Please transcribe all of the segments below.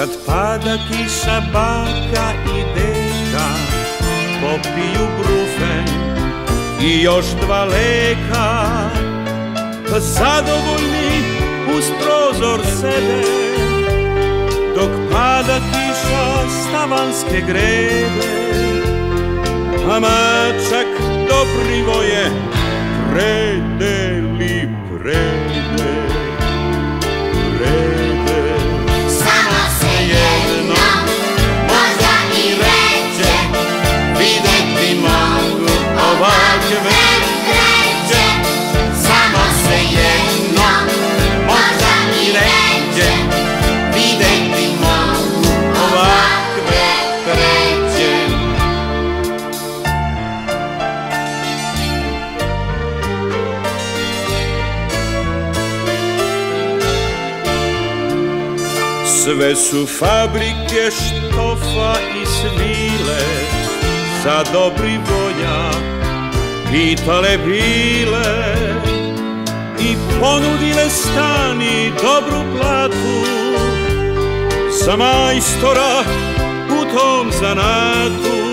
Kad pada kiša, baka i deka popiju brufen i još 2 leka, pa zadovoljni uz prozor sede, dok pada kiša s tavanske grede. A mačak Dobrivoje prede li prede, prede. Samo se jednom, možda i reče, videti mogu ovakve vreće. Samo se jednom, možda i reče, videti mogu ovakve vreće. Sve su fabrike štofa i svile za Dobrivoja pitale bile i ponudile stan i dobru platu za majstora u tom zanatu.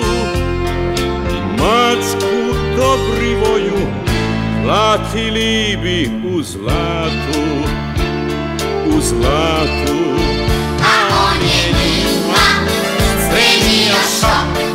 Mačku Dobrivoju platili bi u zlatu, u zlatu. A on je njima spremio šok.